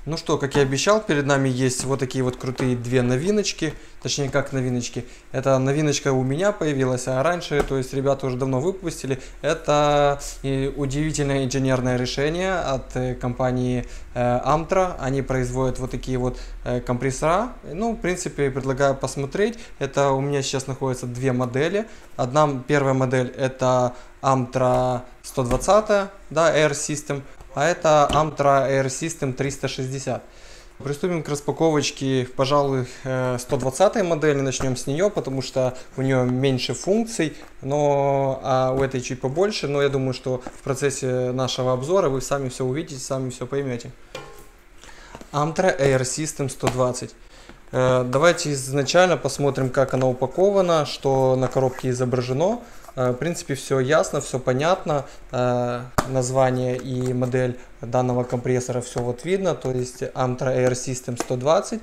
Ну что, как я обещал, перед нами есть вот такие вот крутые две новиночки, точнее как новиночки. Это новиночка у меня появилась, а раньше, то есть ребята уже давно выпустили. Это удивительное инженерное решение от компании Amtra. Они производят вот такие вот компрессора. Ну, в принципе, предлагаю посмотреть. Это у меня сейчас находятся две модели. Первая модель это Amtra 120, да, Air System. А это Amtra Air System 360. Приступим к распаковочке, пожалуй, 120 модели, начнем с нее, потому что у нее меньше функций, а у этой чуть побольше, но я думаю, что в процессе нашего обзора вы сами все увидите, сами все поймете. Amtra Air System 120. Давайте изначально посмотрим, как она упакована, что на коробке изображено. В принципе, все ясно, все понятно. Название и модель данного компрессора все вот видно. То есть Amtra Air System 120.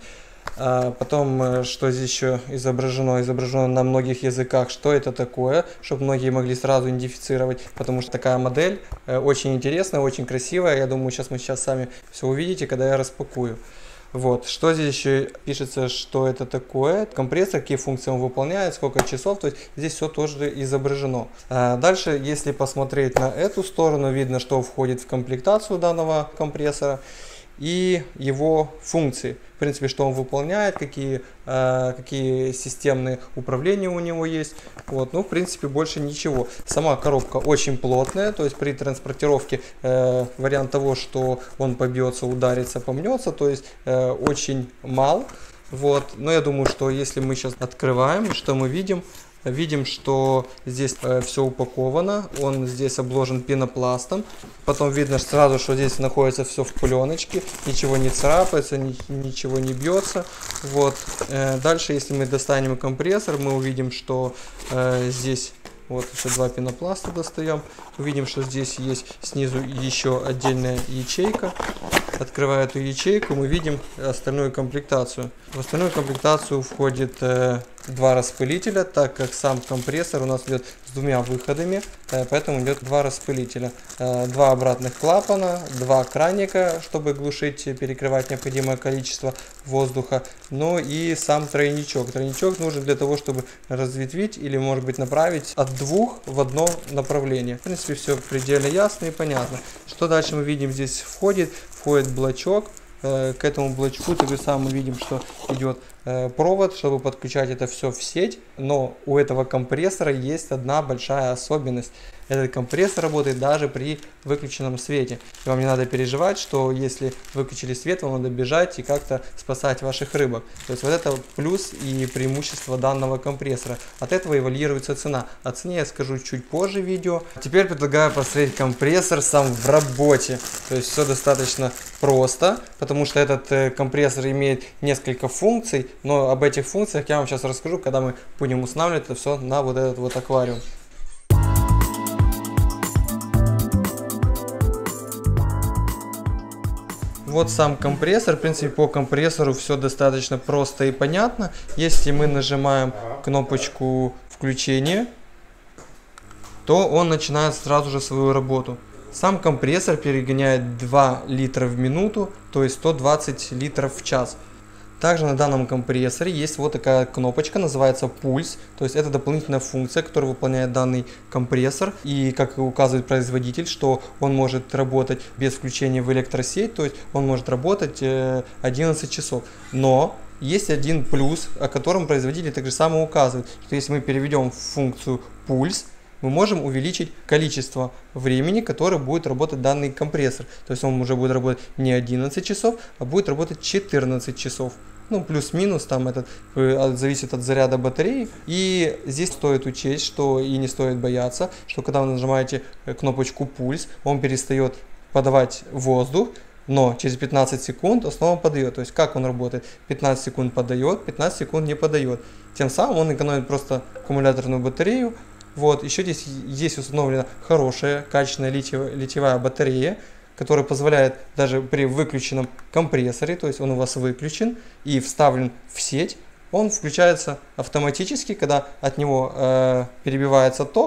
Потом, что здесь еще изображено? Изображено на многих языках, что это такое, чтобы многие могли сразу идентифицировать, потому что такая модель очень интересная, очень красивая. Я думаю, мы сейчас сами все увидите, когда я распакую. Вот, что здесь еще пишется, что это такое, компрессор, какие функции он выполняет, сколько часов, то есть здесь все тоже изображено. Дальше, если посмотреть на эту сторону, видно, что входит в комплектацию данного компрессора и его функции. В принципе, что он выполняет, какие системные управления у него есть. Вот. Ну, в принципе, больше ничего. Сама коробка очень плотная, то есть при транспортировке вариант того, что он побьется, ударится, помнется, то есть очень мал. Вот. Но я думаю, что если мы сейчас открываем, что мы видим? Видим, что здесь все упаковано, он здесь обложен пенопластом. Потом видно сразу, что здесь находится все в пленочке, ничего не царапается, ничего не бьется. Вот. Дальше, если мы достанем компрессор, мы увидим, что здесь вот еще два пенопласта достаем. Увидим, что здесь есть снизу еще отдельная ячейка. Открывая эту ячейку, мы видим остальную комплектацию. В остальную комплектацию входит два распылителя, так как сам компрессор у нас идет с двумя выходами, поэтому идет два распылителя. Два обратных клапана, два краника, чтобы глушить, перекрывать необходимое количество воздуха. Ну и сам тройничок. Тройничок нужен для того, чтобы разветвить или, может быть, направить от двух в одно направление. В принципе, все предельно ясно и понятно. Что дальше мы видим? Здесь входит блочок. К этому блочку так же самое мы видим, что идет провод, чтобы подключать это все в сеть. Но у этого компрессора есть одна большая особенность. Этот компрессор работает даже при выключенном свете. И вам не надо переживать, что если выключили свет, вам надо бежать и как-то спасать ваших рыбок. То есть вот это плюс и преимущество данного компрессора. От этого эволюируется цена. О цене я скажу чуть позже в видео. Теперь предлагаю посмотреть компрессор сам в работе. То есть все достаточно просто, потому что этот компрессор имеет несколько функций. Но об этих функциях я вам сейчас расскажу, когда мы будем устанавливать это все на вот этот вот аквариум. Вот сам компрессор. В принципе, по компрессору все достаточно просто и понятно. Если мы нажимаем кнопочку включения, то он начинает сразу же свою работу. Сам компрессор перегоняет 2 литра в минуту, то есть 120 литров в час. Также на данном компрессоре есть вот такая кнопочка, называется пульс. То есть это дополнительная функция, которую выполняет данный компрессор. И как указывает производитель, что он может работать без включения в электросеть, то есть он может работать 11 часов. Но есть один плюс, о котором производитель также само указывает, что если мы переведем функцию пульс, мы можем увеличить количество времени, которое будет работать данный компрессор. То есть он уже будет работать не 11 часов, а будет работать 14 часов. Ну, плюс-минус, там это зависит от заряда батареи. И здесь стоит учесть, что и не стоит бояться, что когда вы нажимаете кнопочку пульс, он перестает подавать воздух, но через 15 секунд снова подает. То есть как он работает? 15 секунд подает, 15 секунд не подает. Тем самым он экономит просто аккумуляторную батарею. Вот, еще здесь есть установлена хорошая, качественная литиевая батарея, которая позволяет даже при выключенном компрессоре, то есть он у вас выключен и вставлен в сеть, он включается автоматически, когда от него перебивается ток,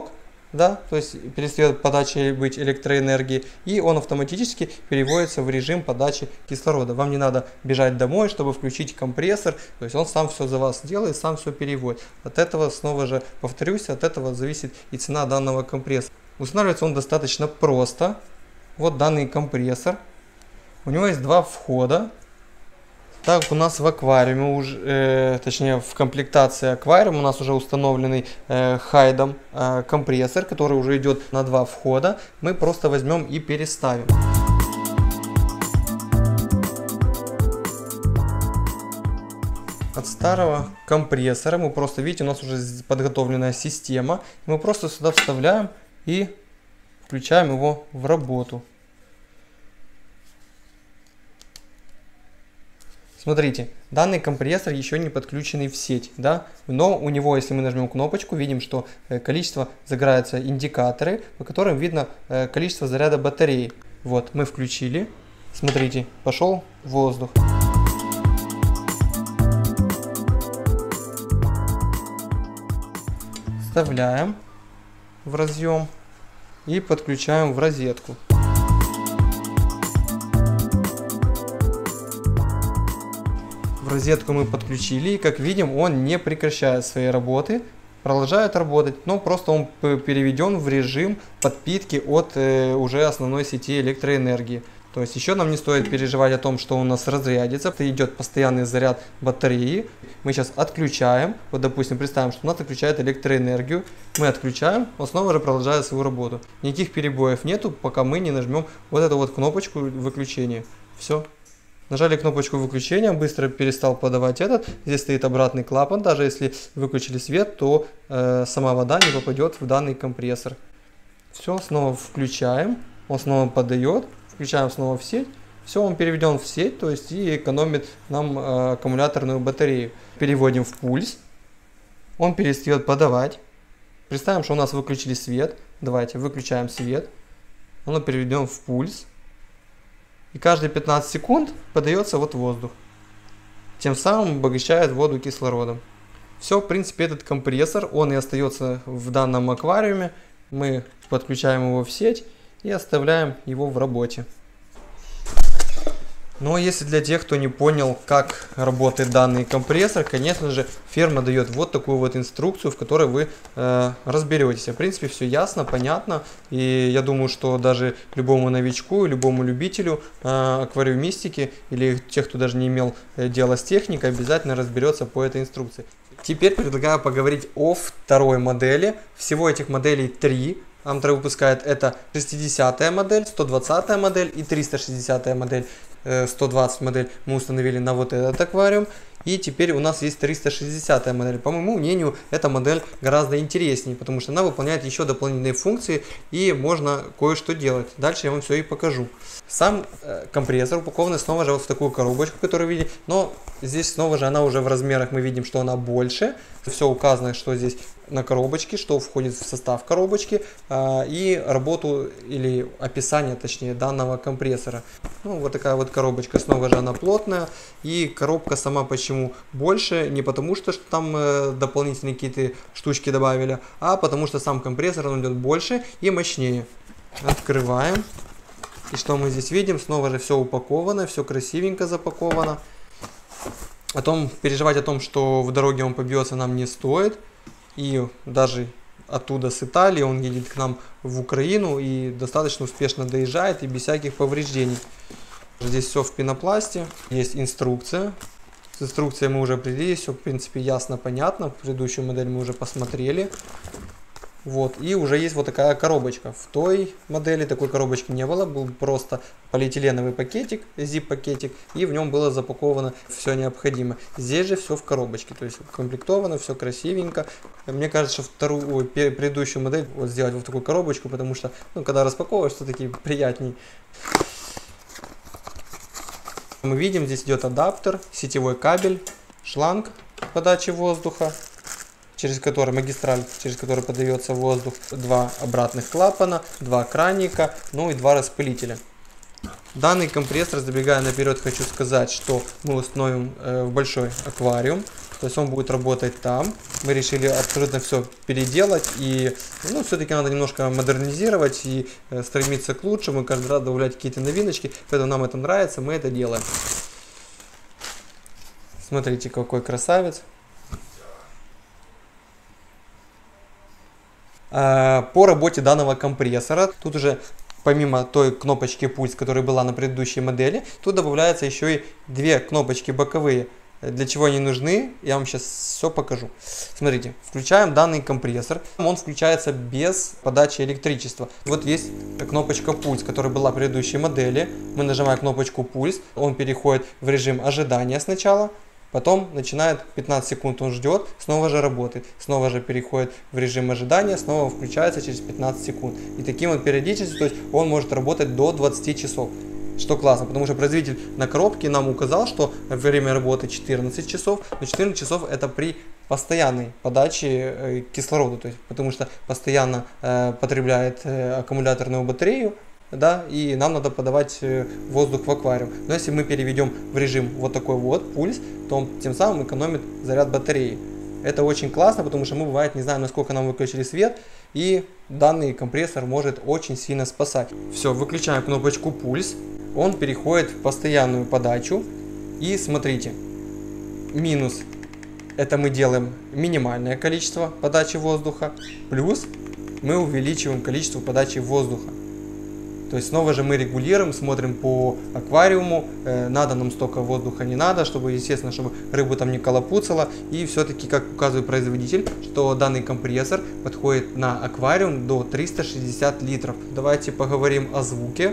да, то есть перестает подачей быть электроэнергии, и он автоматически переводится в режим подачи кислорода. Вам не надо бежать домой, чтобы включить компрессор, то есть он сам все за вас делает, сам все переводит. От этого, снова же повторюсь, от этого зависит и цена данного компрессора. Устанавливается он достаточно просто. Вот данный компрессор, у него есть два входа. Так как у нас в аквариуме, точнее в комплектации аквариума у нас уже установленный Хайдом компрессор, который уже идет на два входа, мы просто возьмем и переставим. От старого компрессора мы просто, видите, у нас уже подготовленная система, мы просто сюда вставляем и включаем его в работу. Смотрите, данный компрессор еще не подключенный в сеть, да, но у него, если мы нажмем кнопочку, видим, что количество загораются индикаторы, по которым видно количество заряда батареи. Вот, мы включили, смотрите, пошел воздух. Вставляем в разъем и подключаем в розетку. В розетку мы подключили, и как видим, он не прекращает своей работы, продолжает работать, но просто он переведен в режим подпитки от уже основной сети электроэнергии. То есть еще нам не стоит переживать о том, что у нас разрядится, идет постоянный заряд батареи. Мы сейчас отключаем, вот допустим, представим, что у нас отключает электроэнергию, мы отключаем, он снова же продолжает свою работу. Никаких перебоев нету, пока мы не нажмем вот эту вот кнопочку выключения. Все. Нажали кнопочку выключения, быстро перестал подавать этот. Здесь стоит обратный клапан. Даже если выключили свет, то сама вода не попадет в данный компрессор. Все, снова включаем. Он снова подает. Включаем снова в сеть. Все, он переведен в сеть, то есть и экономит нам аккумуляторную батарею. Переводим в пульс. Он перестает подавать. Представим, что у нас выключили свет. Давайте выключаем свет. Он переведен в пульс. И каждые 15 секунд подается вот воздух. Тем самым обогащает воду кислородом. Все, в принципе, этот компрессор, он и остается в данном аквариуме. Мы подключаем его в сеть и оставляем его в работе. Но если для тех, кто не понял, как работает данный компрессор, конечно же, фирма дает вот такую вот инструкцию, в которой вы разберетесь. В принципе, все ясно, понятно. И я думаю, что даже любому новичку, любому любителю аквариумистики или тех, кто даже не имел дела с техникой, обязательно разберется по этой инструкции. Теперь предлагаю поговорить о второй модели. Всего этих моделей 3. Амтра выпускает это 60-я модель, 120-я модель и 360-я модель. 120 модель мы установили на вот этот аквариум. И теперь у нас есть 360 модель. По моему мнению, эта модель гораздо интереснее, потому что она выполняет еще дополнительные функции и можно кое-что делать. Дальше я вам все и покажу. Сам компрессор упакован снова же вот в такую коробочку, которую видите, но здесь снова же она уже в размерах, мы видим, что она больше. Все указано, что здесь на коробочке, что входит в состав коробочки и работу или описание, точнее, данного компрессора. Ну, вот такая вот коробочка, снова же она плотная, и коробка сама почему больше, не потому что там дополнительные какие-то штучки добавили, а потому что сам компрессор он идет больше и мощнее. Открываем. И что мы здесь видим? Снова же все упаковано, все красивенько запаковано. Переживать о том, что в дороге он побьется, нам не стоит. И даже оттуда с Италии он едет к нам в Украину и достаточно успешно доезжает и без всяких повреждений. Здесь все в пенопласте. Есть инструкция. С инструкцией мы уже определились, все в принципе ясно, понятно. Предыдущую модель мы уже посмотрели. Вот, и уже есть вот такая коробочка. В той модели такой коробочки не было, был просто полиэтиленовый пакетик, zip-пакетик, и в нем было запаковано все необходимое. Здесь же все в коробочке, то есть укомплектовано, все красивенько. Мне кажется, что предыдущую модель вот сделать вот такую коробочку, потому что, ну, когда распаковываешь, все-таки приятней. Мы видим, здесь идет адаптер, сетевой кабель, шланг подачи воздуха, магистраль, через который подается воздух, два обратных клапана, два краника, ну и два распылителя. Данный компрессор, забегая наперед, хочу сказать, что мы установим в большой аквариум. То есть он будет работать там. Мы решили абсолютно все переделать. И все-таки надо немножко модернизировать и стремиться к лучшему. Каждый раз добавлять какие-то новиночки. Поэтому нам это нравится, мы это делаем. Смотрите, какой красавец. По работе данного компрессора, тут уже помимо той кнопочки пульс, которая была на предыдущей модели, тут добавляется еще и две кнопочки боковые. Для чего они нужны, я вам сейчас все покажу. Смотрите, включаем данный компрессор. Он включается без подачи электричества. Вот есть кнопочка пульс, которая была в предыдущей модели. Мы нажимаем кнопочку пульс, он переходит в режим ожидания сначала. Потом начинает 15 секунд, он ждет, снова же работает, снова же переходит в режим ожидания, снова включается через 15 секунд. И таким вот периодически, то есть он может работать до 20 часов. Что классно, потому что производитель на коробке нам указал, что время работы 14 часов, но 14 часов это при постоянной подаче кислорода, то есть, потому что постоянно потребляет аккумуляторную батарею. Да, и нам надо подавать воздух в аквариум. Но если мы переведем в режим вот такой вот пульс, то он тем самым экономит заряд батареи. Это очень классно, потому что мы, бывает, не знаем, насколько нам выключили свет, и данный компрессор может очень сильно спасать. Все, выключаем кнопочку пульс, он переходит в постоянную подачу. И смотрите, минус это мы делаем минимальное количество подачи воздуха, плюс мы увеличиваем количество подачи воздуха. То есть снова же мы регулируем, смотрим по аквариуму, надо нам столько воздуха, не надо, чтобы, естественно, чтобы рыбу там не колопуцало. И все-таки, как указывает производитель, что данный компрессор подходит на аквариум до 360 литров. Давайте поговорим о звуке,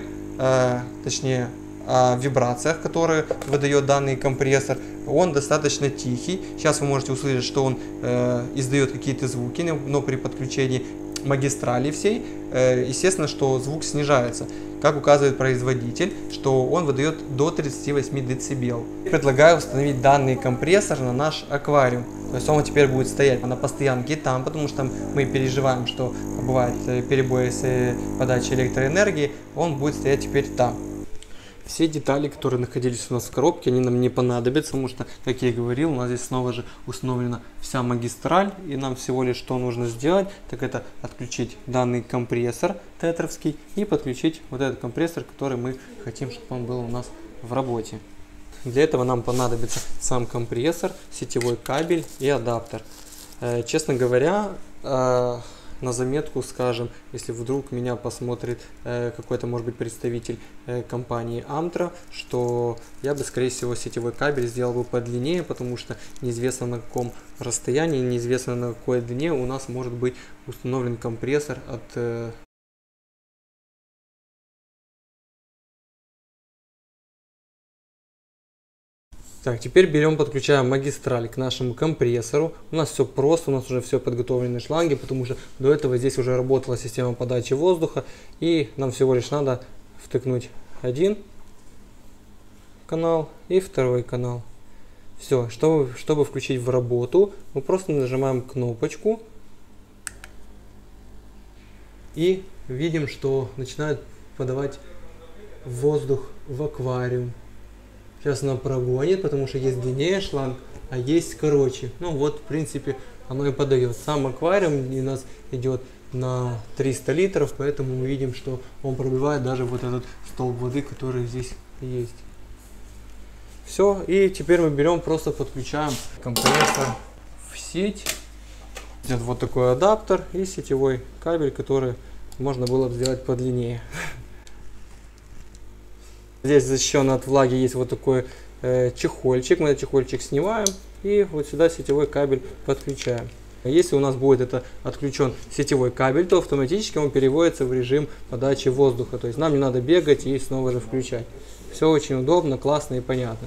точнее о вибрациях, которые выдает данный компрессор. Он достаточно тихий. Сейчас вы можете услышать, что он издает какие-то звуки, но при подключении магистрали всей, естественно, что звук снижается. Как указывает производитель, что он выдает до 38 дБ. Предлагаю установить данный компрессор на наш аквариум. То есть он теперь будет стоять на постоянке там, потому что мы переживаем, что бывает перебои с подачей электроэнергии. Он будет стоять теперь там. Все детали, которые находились у нас в коробке, они нам не понадобятся, потому что, как я и говорил, у нас здесь снова же установлена вся магистраль, и нам всего лишь что нужно сделать, так это отключить данный компрессор тетровский и подключить вот этот компрессор, который мы хотим, чтобы он был у нас в работе. Для этого нам понадобится сам компрессор, сетевой кабель и адаптер. Честно говоря, на заметку скажем, если вдруг меня посмотрит какой-то, может быть, представитель компании Amtra, что я бы, скорее всего, сетевой кабель сделал бы подлиннее, потому что неизвестно на каком расстоянии, неизвестно на какой длине у нас может быть установлен компрессор от Так, теперь берем, подключаем магистраль к нашему компрессору. У нас все просто, у нас уже все подготовлены шланги, потому что до этого здесь уже работала система подачи воздуха. И нам всего лишь надо втыкнуть один канал и второй канал. Все, чтобы включить в работу, мы просто нажимаем кнопочку. И видим, что начинает подавать воздух в аквариум. Сейчас она прогонит, потому что есть длиннее шланг, а есть короче. Ну вот, в принципе, оно и подает. Сам аквариум у нас идет на 300 литров, поэтому мы видим, что он пробивает даже вот этот столб воды, который здесь есть. Все, и теперь мы берем, просто подключаем компрессор в сеть. Идет вот такой адаптер и сетевой кабель, который можно было бы сделать подлиннее. Здесь защищен от влаги есть вот такой чехольчик. Мы этот чехольчик снимаем и вот сюда сетевой кабель подключаем. Если у нас будет это отключен сетевой кабель, то автоматически он переводится в режим подачи воздуха. То есть нам не надо бегать и снова же включать. Все очень удобно, классно и понятно.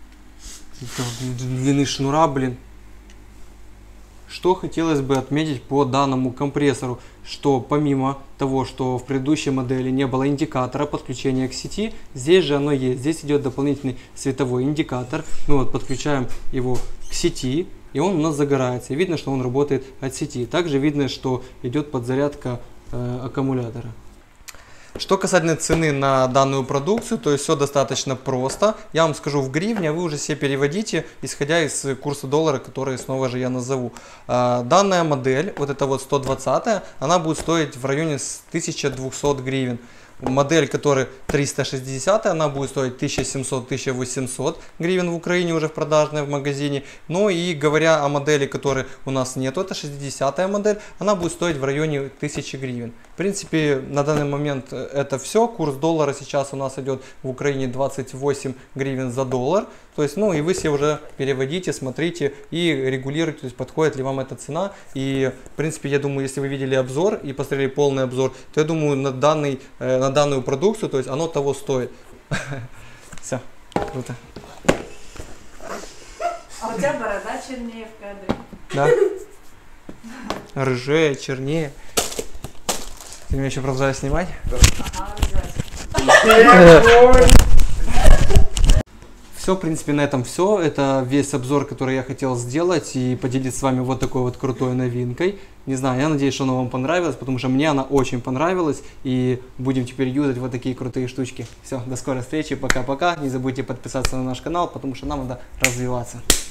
Длины шнура, блин. Что хотелось бы отметить по данному компрессору, что помимо того, что в предыдущей модели не было индикатора подключения к сети, здесь же оно есть. Здесь идет дополнительный световой индикатор. Мы вот подключаем его к сети, и он у нас загорается. И видно, что он работает от сети. Также видно, что идет подзарядка аккумулятора. Что касательно цены на данную продукцию, то есть все достаточно просто. Я вам скажу в гривне, а вы уже себе переводите, исходя из курса доллара, который снова же я назову. Данная модель, вот эта вот 120, она будет стоить в районе 1200 гривен. Модель, которая 360, она будет стоить 1700-1800 гривен в Украине уже в продажной в магазине. Ну и говоря о модели, которой у нас нету, это 60 модель, она будет стоить в районе 1000 гривен. В принципе, на данный момент это все. Курс доллара сейчас у нас идет в Украине 28 гривен за доллар. То есть, ну и вы себе уже переводите, смотрите и регулируйте, то есть подходит ли вам эта цена. И, в принципе, я думаю, если вы видели обзор и посмотрели полный обзор, то я думаю, на данную продукцию, то есть оно того стоит. Все, круто. А у тебя борода чернее в кадре. Да? Рыжее, чернее. Ты меня еще продолжаешь снимать? Ага, обязательно. Все, в принципе, на этом все. Это весь обзор, который я хотел сделать и поделиться с вами вот такой вот крутой новинкой. Не знаю, я надеюсь, что она вам понравилась, потому что мне она очень понравилась. И будем теперь юзать вот такие крутые штучки. Все, до скорой встречи, пока-пока. Не забудьте подписаться на наш канал, потому что нам надо развиваться.